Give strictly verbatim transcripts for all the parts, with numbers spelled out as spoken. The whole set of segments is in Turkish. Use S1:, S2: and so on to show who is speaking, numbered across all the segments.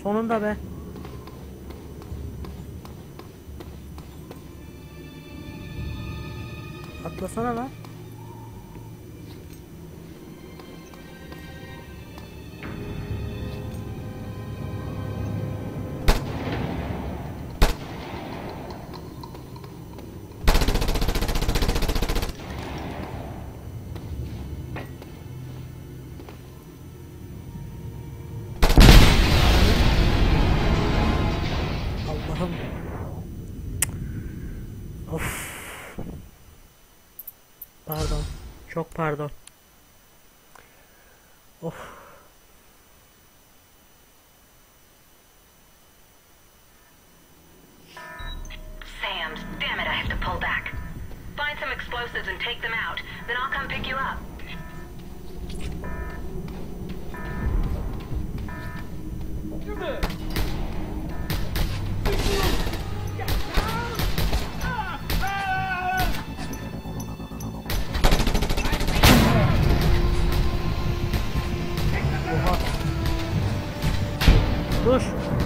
S1: Sonunda be. Atlasana lan. Allah'ım. Of. Pardon. Çok pardon. Of.
S2: Sam's, damn it, I have to pull back. Find some explosives and take them out. Then I'll come pick you up.
S1: Oha. Dur.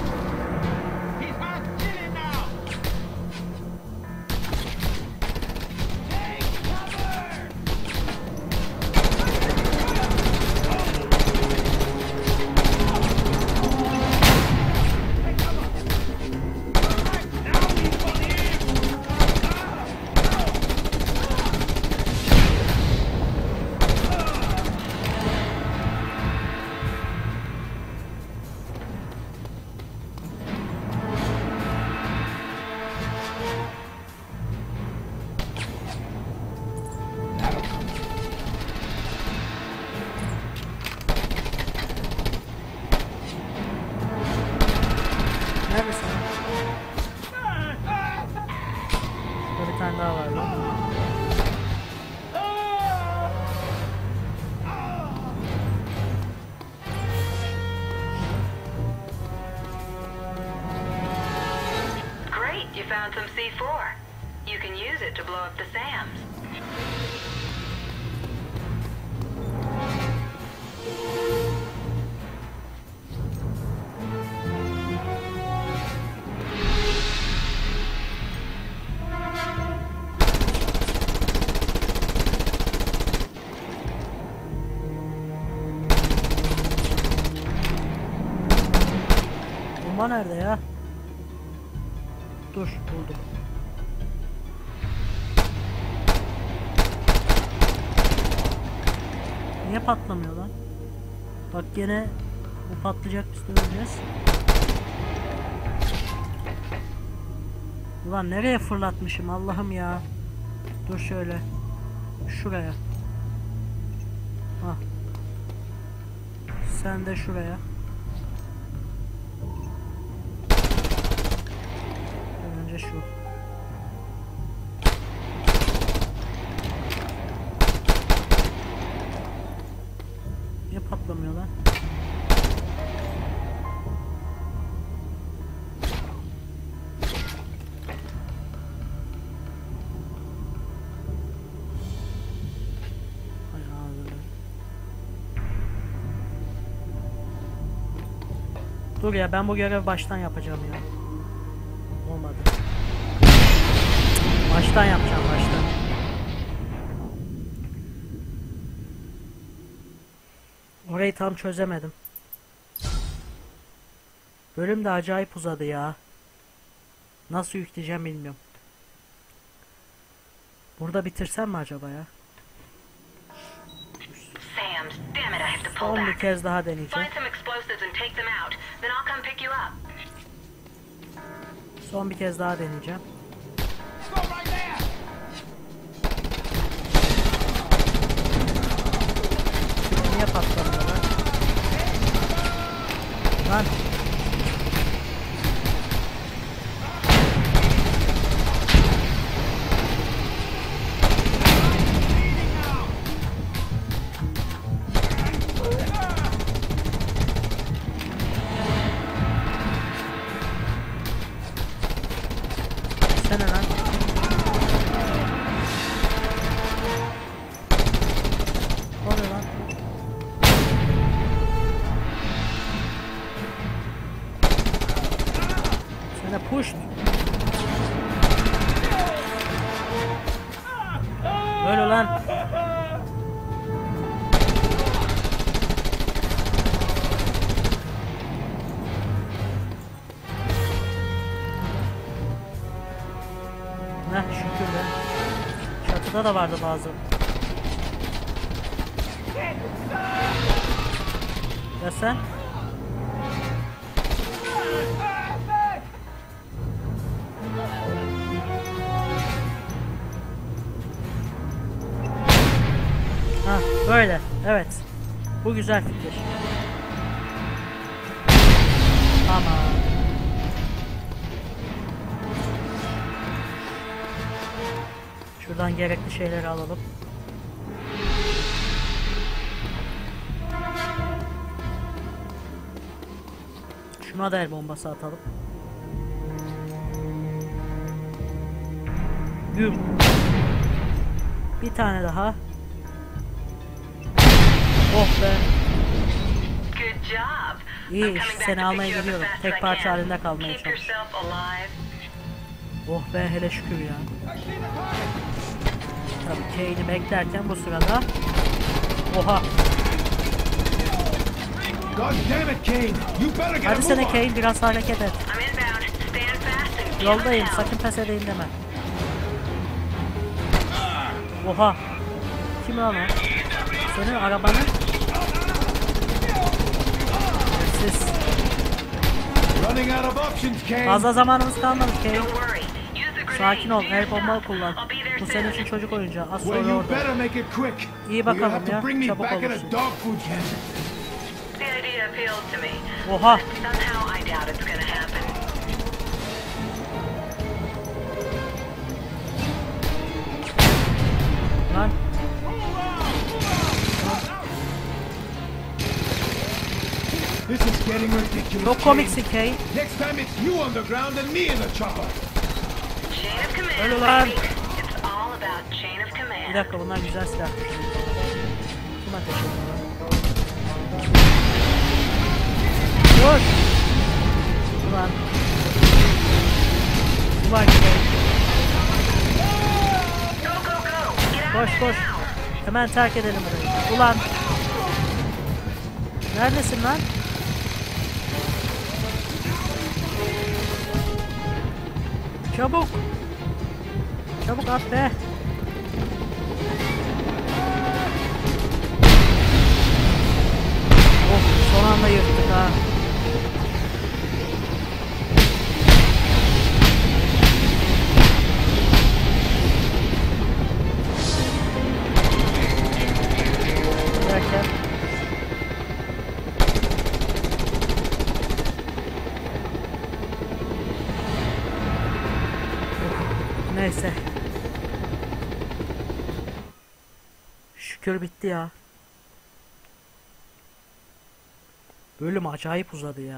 S1: Neredesin? Burada bir tane daha var lan.
S2: Great, you found some C four. You can use it to blow up the Sams.
S1: Bomba nerede ya? Dur, buldum. Niye patlamıyor lan? Bak gene bu patlayacak, biz de öleceğiz. Ulan nereye fırlatmışım Allah'ım ya. Dur şöyle. Şuraya. Hah. Sen de şuraya. Önce şu. Niye patlamıyor lan? Hay ağzını. Dur ya, ben bu görevi baştan yapacağım ya. Olmadı. Baştan yapacağım, baştan. Orayı tam çözemedim. Bölüm de acayip uzadı ya. Nasıl yükleyeceğim bilmiyorum. Burada bitirsem mi acaba ya?
S2: Sam's, damn it, I have to pull
S1: Son bir
S2: back.
S1: kez daha deneyeceğim.
S2: Find some explosives and take them out. Then I'll come pick you up.
S1: Son bir kez daha deneyeceğim. Niye patlamıyor lan? Lan. Pushed. Öyle lan. Heh, şükür be. Çatıda da vardı bazı. Ya sen? Ha, böyle. Evet. Bu güzel fikir. Tamam. Şuradan gerekli şeyleri alalım. Şuna da el bombası atalım. Güm. Bir tane daha. Oh be.
S2: Good job.
S1: İyi
S2: I'm
S1: iş.
S2: coming back
S1: Seni
S2: to
S1: almaya
S2: pick you up
S1: geliyorum.
S2: as fast as
S1: Tek
S2: I
S1: parça
S2: can.
S1: halinde kalmaya
S2: Keep
S1: çalış.
S2: yourself alive.
S1: Oh be, hele şükür ya. Tabii Kane'i beklerken bu sırada. Oha.
S3: God damn it, Kane! You better get a
S1: Hadi
S3: move
S1: sene
S3: on.
S1: Kane, biraz hareket et.
S2: I'm inbound. Stand fast and give
S1: Yoldayım,
S2: them hell.
S1: sakın pes edeyim deme. Oha. Kim lan o? Senin arabanın. Siz.
S3: Running out of options, Kane.
S1: Fazla zamanımız kalmadı Kane.
S2: Don't worry. Use the grenade.
S1: Sakin ol,
S2: Do
S1: el
S2: your
S1: bomba
S2: stuff.
S1: kullan.
S2: I'll be there
S1: Bu senin
S2: soon.
S1: için çocuk oyuncağı. Az
S3: Well,
S1: sonra
S3: you
S1: orada.
S3: better make it quick.
S1: İyi
S3: Or you'll
S1: bakalım
S3: have
S1: ya,
S3: to bring me
S1: çabuk
S3: back in a
S1: olursun.
S3: dog food can.
S2: The idea appeals to me.
S1: Oha.
S2: Somehow I doubt it's gonna happen.
S1: Lan.
S3: This is getting ridiculous.
S1: Çok komiksin Kane.
S3: Next time it's you on the ground and me in the chopper.
S2: Chain of command,
S1: Öyle lan.
S2: baby. It's all about chain of
S1: Bir
S2: command.
S1: dakika, bunlar güzel silah. Kim ateş ediyor lan? Vur. Ulan. Ulan Kane.
S2: Go, go, go! Get out
S1: Koş
S2: of there
S1: koş.
S2: now!
S1: Hemen terk edelim burayı. Ulan. Neredesin lan? Çabuk. Çabuk at be. Oh, son anda yırttık ha. Derken neyse. Şükür bitti ya. Bölüm acayip uzadı ya.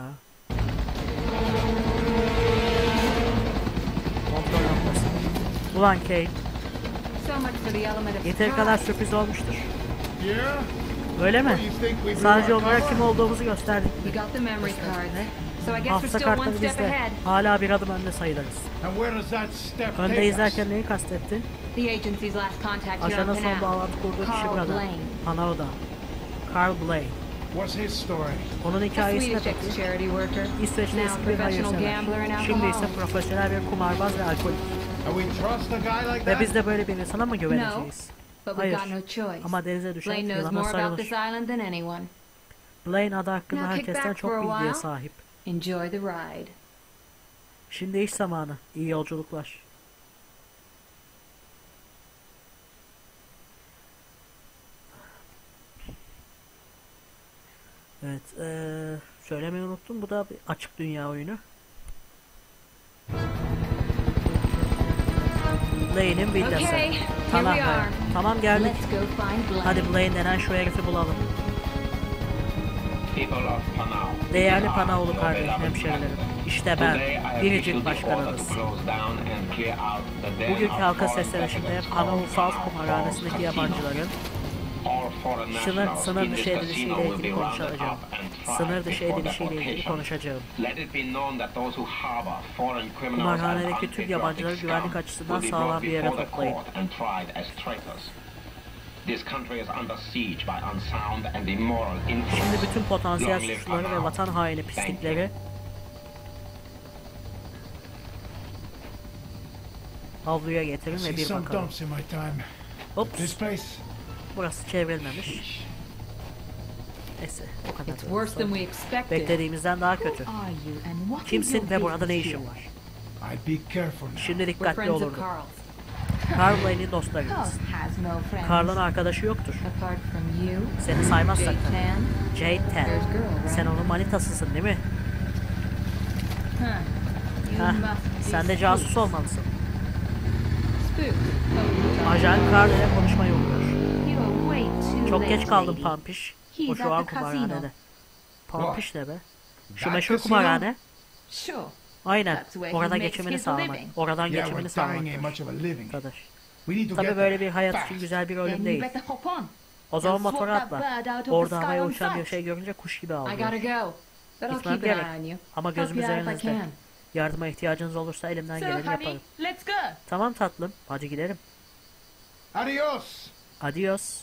S1: Kontrol noktası. Ulan Kate,
S4: So much for the element of
S1: yeteri kadar
S4: surprise.
S1: sürpriz olmuştur.
S3: Yeah?
S1: Öyle mi?
S3: What, you think we blew
S1: Sadece
S3: our
S1: onlara
S3: cover?
S1: kim olduğumuzu gösterdik.
S4: You got the memory card. So I guess we're
S1: Hafıza
S4: still one
S1: kartları
S4: step
S1: bizde.
S4: ahead.
S1: Hala bir adım önde sayılırız.
S3: And where does that step
S1: Önde
S3: take us?
S1: izlerken neyi kastettin?
S4: The agency's last contact here
S1: Ajanın
S4: on
S1: son
S4: Panau.
S1: bağlantı kurduğu kişi
S4: Carl
S1: burada.
S4: Blaine.
S1: Panao'da. Carl Blaine.
S3: What's his story?
S1: Onun
S4: A
S1: hikayesi ne
S4: Swedish
S1: peki?
S4: ex-charity worker.
S1: İsveçli
S4: Now
S1: eski bir
S4: professional gambler
S1: hayırsever.
S4: and
S1: Şimdi ise
S4: alcoholic.
S1: profesyonel bir kumarbaz ve alkolik.
S3: And we trust a guy like
S1: Ve
S3: that?
S1: biz de böyle bir insana mı
S4: No,
S1: güveneceğiz?
S4: but we've
S1: Hayır.
S4: got no choice.
S1: Ama denize düşen
S4: Blaine knows
S1: yılana
S4: more about this
S1: sarılır.
S4: island than anyone.
S1: Blaine adı hakkında
S4: Now kick
S1: herkesten
S4: back
S1: çok
S4: for a
S1: bilgiye
S4: while.
S1: sahip.
S4: Enjoy the ride.
S1: Şimdi iş zamanı. İyi yolculuklar. Evet, eee söylemeyi unuttum. Bu da bir açık dünya oyunu. Blaine'in villası.
S4: Okay, here
S1: Tamam,
S4: we are.
S1: tamam geldik.
S4: Let's go find Blaine.
S1: Hadi Blaine denen şu herifi bulalım.
S5: People of Panau.
S1: Değerli Panaoğlu kardeş hemşerilerim. İşte ben,
S5: Today I have
S1: biricik
S5: issued the order
S1: başkanınız.
S5: to close down and clear out the den
S1: Bugünkü
S5: of
S1: halka
S5: foreign
S1: seslenişinde
S5: residents
S1: Panaol
S5: called
S1: Salt
S5: Panau
S1: kumarhanesindeki
S5: Falls Casino.
S1: yabancıların
S5: All foreign
S1: Sınır,
S5: nationals
S1: sınır
S5: in this
S1: dışı
S5: casino
S1: edilişiyle
S5: will be
S1: ilgili
S5: rounded
S1: konuşacağım.
S5: up and
S1: Sınır
S5: tried
S1: dışı
S5: before
S1: edilişiyle ilgili
S5: deportation.
S1: konuşacağım.
S5: Let it be known that those who harbor foreign criminals and
S1: Kumarhanedeki tüm yabancıları
S5: unpatriotic
S1: güvenlik
S5: scum
S1: açısından
S5: will be
S1: sağlam
S5: brought
S1: bir yere
S5: before the
S1: toplayın.
S5: court and tried as traitors. This country is under siege by unsound and immoral influence.
S1: Şimdi bütün potansiyel
S5: Long live
S1: suçluları ve
S5: Panama.
S1: vatan haini
S5: Thank
S1: pislikleri avluya getirin ve
S3: See
S1: bir
S3: some
S1: bakalım.
S3: dumps in my time.
S1: Ops,
S3: This place,
S1: burası çevrilmemiş. Neyse, o kadar.
S4: It's worse than we expected.
S1: Beklediğimizden daha kötü.
S4: Who are you and what is
S1: Kimsin
S4: your
S1: ve burada ne
S4: business
S1: işin
S4: here?
S1: var?
S3: I'd be careful now.
S1: Şimdi
S4: We're
S1: dikkatli
S4: friends of
S1: olurdu.
S4: Carl's.
S1: Carl en iyi dostlarımız.
S4: Carl has no friends.
S1: Carl'ın arkadaşı yoktur.
S4: Apart from you,
S1: Seni saymazsak
S4: Jade
S1: tabii.
S4: Tan.
S1: Jade Ten.
S4: There's girl, right?
S1: Sen onun manitasısın değil mi?
S4: Huh. You
S1: Heh,
S4: must be
S1: sen de
S4: Spook.
S1: casus olmalısın.
S4: Spook. Oh,
S1: Ajan Carl ile konuşmayı umuyor.
S4: you are way too
S1: Çok
S4: late,
S1: geç kaldım
S4: lady.
S1: Pampiş. O
S4: He's
S1: şu
S4: at
S1: an
S4: the casino.
S1: kumarhanede. Pampiş ne be? Şu
S3: That
S1: meşhur
S3: casino?
S1: kumarhane.
S4: Sure.
S1: Aynen.
S4: That's where he
S1: Orada
S4: makes
S1: geçimini
S4: his
S1: sağlamak.
S4: living.
S1: Oradan
S3: Yeah,
S1: geçimini
S3: we're dying ain't
S1: sağlamak.
S3: much of a living.
S1: Arkadaş.
S3: We need to
S1: Tabii
S3: get
S1: böyle
S3: there
S1: bir hayat için
S3: fast.
S1: güzel bir
S4: Then
S1: ölüm
S4: you
S1: değil.
S4: better hop on.
S1: O zaman
S4: They'll
S1: motora
S4: swat that
S1: atla.
S4: bird out of the
S1: Orada
S4: sky
S1: havaya
S4: on
S1: uçan bir
S4: sight.
S1: şey görünce kuş gibi
S4: I gotta
S1: avlıyor.
S4: go. But I'll
S1: Gitmem
S4: keep an
S1: gerek.
S4: eye on you.
S1: Ama gözüm
S4: Help you out if I
S1: üzerinizde.
S4: can.
S1: Yardıma ihtiyacınız olursa elimden
S4: So,
S1: geleni
S4: honey,
S1: yaparım.
S4: let's go.
S1: Tamam tatlım. Hadi gidelim.
S3: Adios.
S1: Adios.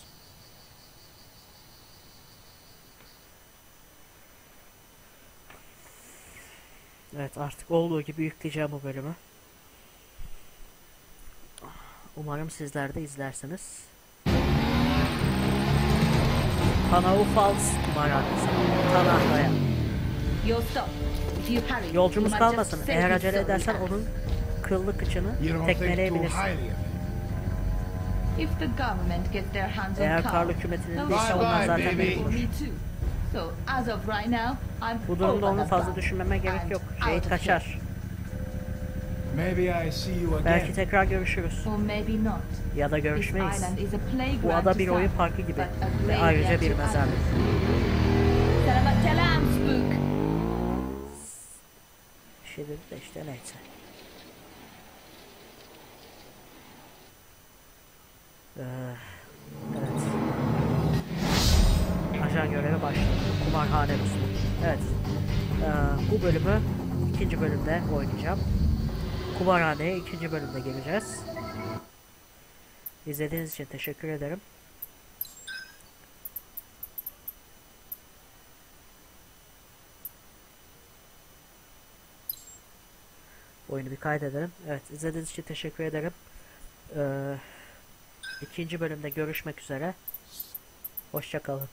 S1: Evet, artık olduğu gibi yükleyeceğim bu bölümü. Umarım sizler de izlersiniz. Panau Falls kumarhanesi. Tanahra'ya.
S4: You'll stop. If you hurry,
S1: Yolcumuz
S4: you might
S1: kalmasın.
S4: just save
S1: Eğer
S4: his
S1: acele
S4: soul
S1: edersen
S4: back.
S1: onun kıllı kıçını
S3: You don't think too
S1: tekmeleyebilirsin.
S3: highly of it.
S4: If the government gets their hands on
S1: Eğer
S4: Carl,
S1: Karl hükümetinin
S4: they'll
S1: değilse
S3: Bye
S1: onlar
S3: bye,
S1: zaten
S3: baby.
S1: beni
S4: for
S1: bulur.
S4: me too. So, as of right now, I'm
S1: Bu durumda
S4: over
S1: onu
S4: the
S1: fazla
S4: gun
S1: düşünmeme gerek
S4: and
S1: yok.
S4: out
S1: Jade
S4: of
S1: kaçar.
S3: Maybe I see you again.
S1: Belki tekrar görüşürüz.
S4: here. Or maybe not.
S1: Ya da
S4: This
S1: görüşmeyiz.
S4: island is a playground
S1: Bu ada
S4: to
S1: bir oyun
S4: some,
S1: parkı gibi
S4: but a
S1: ve
S4: graveyard
S1: ayrıca bir
S4: to
S1: mezarlık.
S4: others. Selamat selam, Spook.
S1: Bir şey dedi de işte neyse. Ee, evet. Ajan görevi başladı. Kumarhane Müslüm. Evet. Ee, bu bölümü ikinci bölümde oynayacağım. Kumarhaneye ikinci bölümde geleceğiz. İzlediğiniz için teşekkür ederim. Oyunu bir kaydedelim. Evet, izlediğiniz için teşekkür ederim. Ee, ikinci bölümde görüşmek üzere. Hoşça kalın.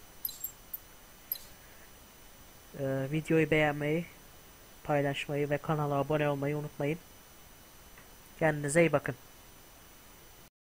S1: Ee, videoyu beğenmeyi, paylaşmayı ve kanala abone olmayı unutmayın. Kendinize iyi bakın.